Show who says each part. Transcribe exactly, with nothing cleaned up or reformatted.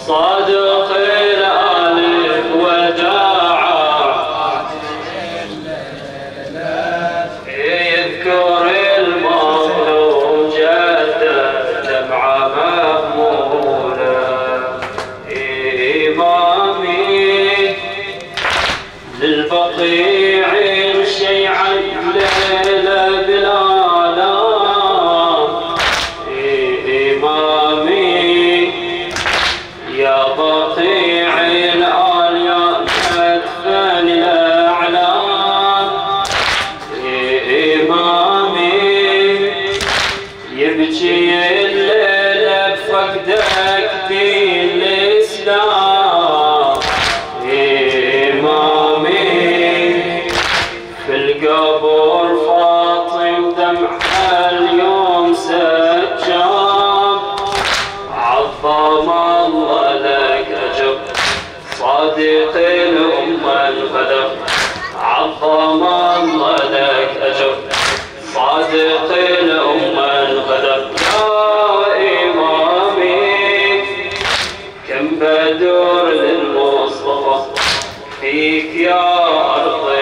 Speaker 1: صادق الآلف وداعا يذكر المظلوم جدا دمعة مهمولة إمامي للبقيع شيعا ليلة بالآلام إمامي يا بقيع الآل يا مدفن الأعلام إمامي يبكي الليل بفقدك دين الإسلام إمامي في القبر فاطم دمعها اليوم سجام عظم الله لك أجر صادق الأمة الغدر عظم الله لك أجر صادق الأمة الغدر يا إمامي كم بدر للمصطفى فيك يا أرض